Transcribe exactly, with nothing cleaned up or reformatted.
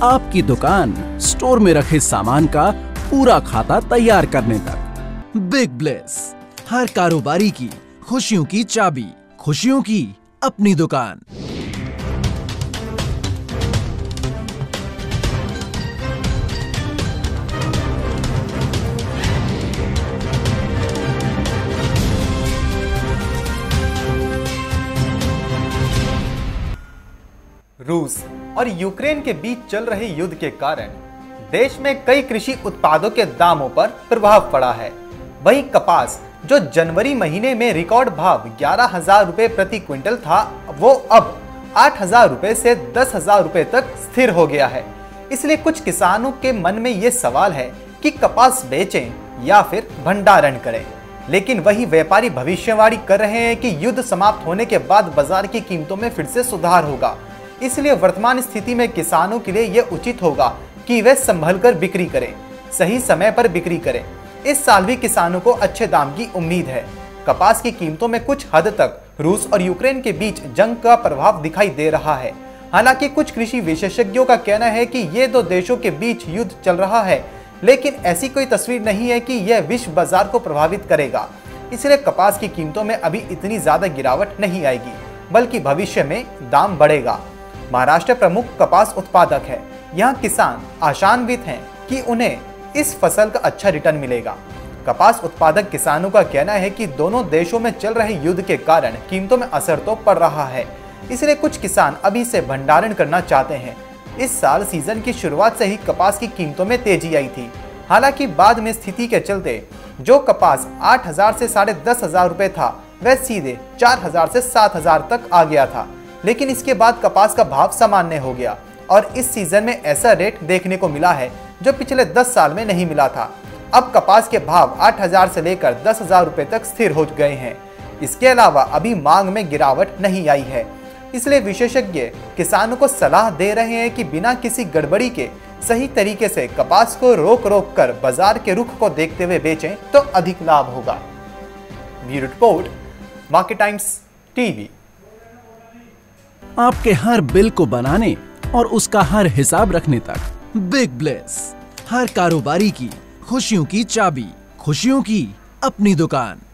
आपकी दुकान स्टोर में रखे सामान का पूरा खाता तैयार करने तक। बिग ब्लेस, हर कारोबारी की खुशियों की चाबी, खुशियों की अपनी दुकान। रूस और यूक्रेन के बीच चल रहे युद्ध के कारण देश में कई कृषि उत्पादों के दामों पर प्रभाव पड़ा है। वहीं कपास, जो जनवरी महीने में रिकॉर्ड भाव ग्यारह हजार रुपए प्रति क्विंटल था, वो अब आठ हजार रुपए से दस हजार रुपए तक स्थिर हो गया है। इसलिए कुछ किसानों के मन में ये सवाल है कि कपास बेचें या फिर भंडारण करें। लेकिन वही व्यापारी भविष्यवाणी कर रहे हैं कि युद्ध समाप्त होने के बाद बाजार की कीमतों में फिर से सुधार होगा। इसलिए वर्तमान स्थिति में किसानों के लिए यह उचित होगा कि वे संभल कर बिक्री करें, सही समय पर बिक्री करें। इस साल भी किसानों को अच्छे दाम की उम्मीद है। कपास की कीमतों में कुछ हद तक रूस और यूक्रेन के बीच जंग का प्रभाव दिखाई दे रहा है। हालांकि कुछ कृषि विशेषज्ञों का कहना है कि ये दो देशों के बीच युद्ध चल रहा है, लेकिन ऐसी कोई तस्वीर नहीं है कि यह विश्व बाजार को प्रभावित करेगा। इसलिए कपास की कीमतों में अभी इतनी ज्यादा गिरावट नहीं आएगी, बल्कि भविष्य में दाम बढ़ेगा। महाराष्ट्र प्रमुख कपास उत्पादक है। यहाँ किसान आशान्वित हैं कि उन्हें इस फसल का अच्छा रिटर्न मिलेगा। कपास उत्पादक किसानों का कहना है कि दोनों देशों में चल रहे युद्ध के कारण कीमतों में असर तो पड़ रहा है, इसलिए कुछ किसान अभी से भंडारण करना चाहते हैं। इस साल सीजन की शुरुआत से ही कपास की कीमतों में तेजी आई थी। हालांकि बाद में स्थिति के चलते जो कपास आठ हजार से साढ़े दस हजार रुपए था, वह सीधे चार हजार से सात हजार तक आ गया था। लेकिन इसके बाद कपास का भाव सामान्य हो गया और इस सीजन में ऐसा रेट देखने को मिला है जो पिछले दस साल में नहीं मिला था। अब कपास के भाव आठ हजार से लेकर दस हजार रुपए तक स्थिर हो गए हैं। इसके अलावा अभी मांग में गिरावट नहीं आई है। इसलिए विशेषज्ञ किसानों को सलाह दे रहे हैं कि बिना किसी गड़बड़ी के सही तरीके से कपास को रोक रोक कर बाजार के रुख को देखते हुए बेचें तो अधिक लाभ होगा। Bureau report, market times TV. आपके हर बिल को बनाने और उसका हर हिसाब रखने तक। बिग ब्लेस, हर कारोबारी की खुशियों की चाबी, खुशियों की अपनी दुकान।